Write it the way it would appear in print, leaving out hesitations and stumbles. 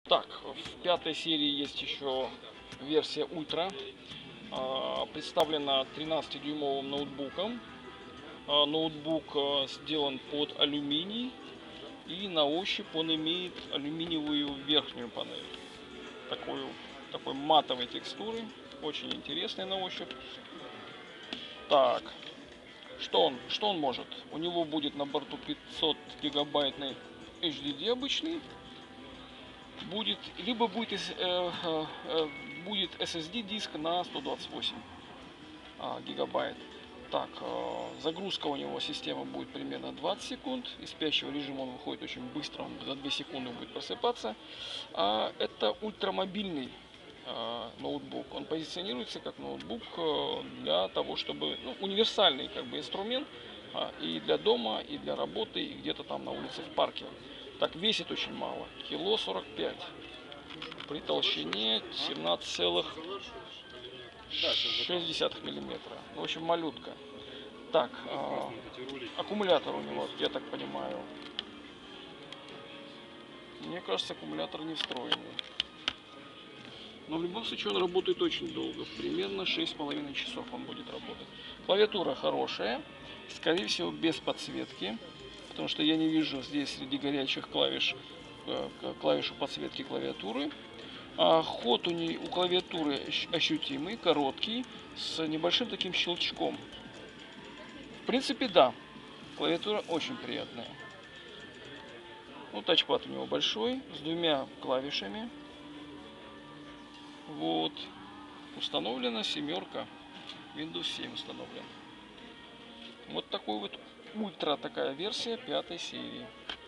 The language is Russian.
Так, в пятой серии есть еще версия Ультра. Представлена 13-дюймовым ноутбуком. Ноутбук сделан под алюминий, и на ощупь он имеет алюминиевую верхнюю панель. Такой матовой текстуры, очень интересный на ощупь. Так, что он может? У него будет на борту 500 гигабайтный HDD обычный. Будет SSD диск на 128 гигабайт. Так, загрузка у него системы будет примерно 20 секунд. Из спящего режима он выходит очень быстро, он за 2 секунды будет просыпаться. Это ультрамобильный ноутбук. Он позиционируется как ноутбук для того, чтобы, универсальный инструмент и для дома, и для работы, и где-то там на улице в парке. Так, весит очень мало, кило 45, при толщине 17,6 миллиметра. В общем, малютка. Так, аккумулятор у него, я так понимаю. Мне кажется, аккумулятор не встроенный. Но в любом случае он работает очень долго. Примерно 6,5 часов он будет работать. Клавиатура хорошая. Скорее всего, без подсветки. Потому что я не вижу здесь среди горячих клавишу подсветки клавиатуры. Ход у клавиатуры ощутимый, короткий, с небольшим таким щелчком. В принципе, да, клавиатура очень приятная. Тачпад у него большой, с 2 клавишами. Вот. Установлена 7, Windows 7 установлен. Вот такой вот ультра такая версия 5 серии.